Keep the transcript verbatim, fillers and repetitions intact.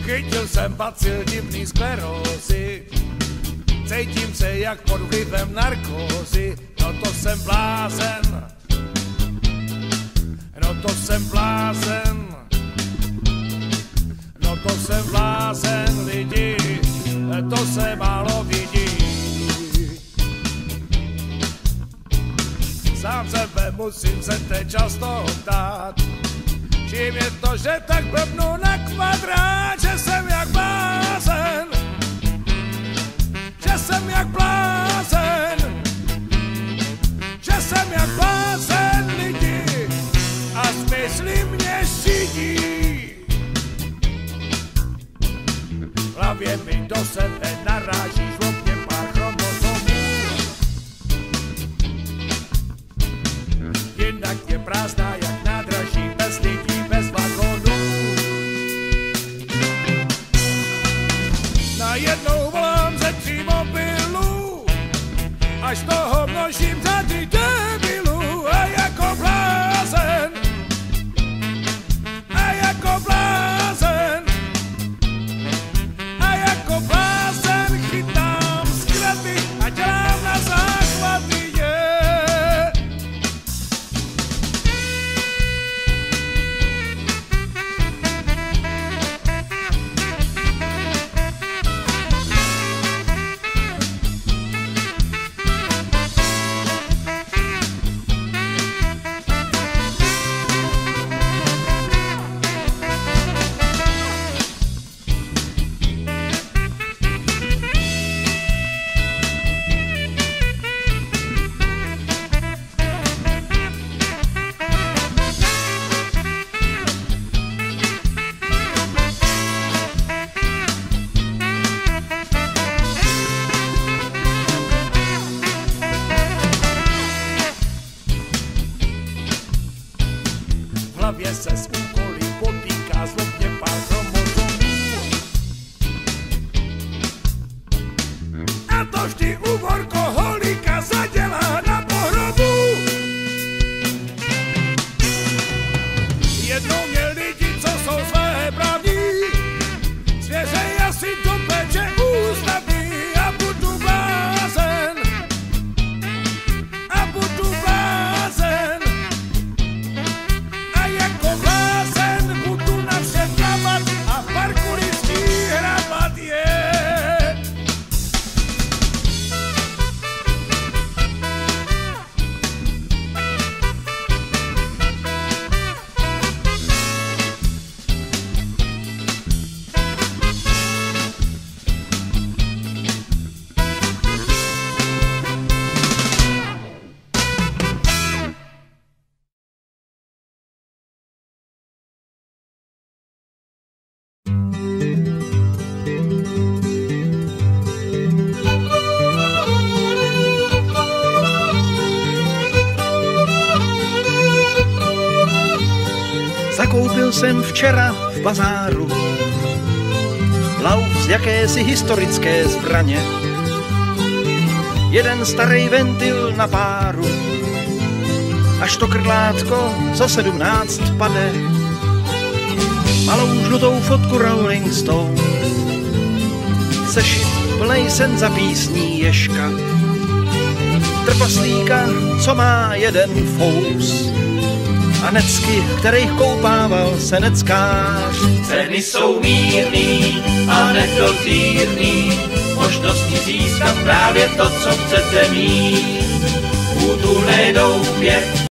Chytil jsem bacil divný sklerózy, cítím se jak pod vlivem narkózy. No to jsem blázen, no to jsem blázen, no to jsem blázen lidi, to se málo vidí. Sám sebe musím se teď často ptát, čím je to, že tak blbnu na kvadrát, že jsem jak blázen, že jsem jak blázen, že jsem jak blázen lidi a smysly mě šidí. V hlavě mi do sebe naráží žlobně pár chromozomů, jinak je prázdná jak nádraží bez lidí, bez vagónů. Najednou volám ze tří mobilů, až toho množím řady debilů. A jako blázen, a jako blázen, a jako blázen chytám zkraty a dělám na záchvaty. Yeah. V hlavě se s úkoly potýká zlobně pár chromozomů. A to vždy u workoholika zadělá na pohrobu. Jednou měl lidi, co jsou své právní, svěřej asi do péče ústavní. A budu blázen, a budu blázen, a jako blázen budu na vše dramat a v parku listí hrabat je. Zakoupil jsem včera v bazáru lauf z jakési historické zbraně, jeden starý ventil na páru, až to krlátko za sedmnáct pade, malou žlutou fotku Rolling Stone, sešit plnej sen za písní Ježka, trpaslíka, co má jeden fous, a necky, kterých koupával seneckář. Ceny jsou mírný a nedozírný, možnosti získat právě to, co chcete mít. Útulné doubě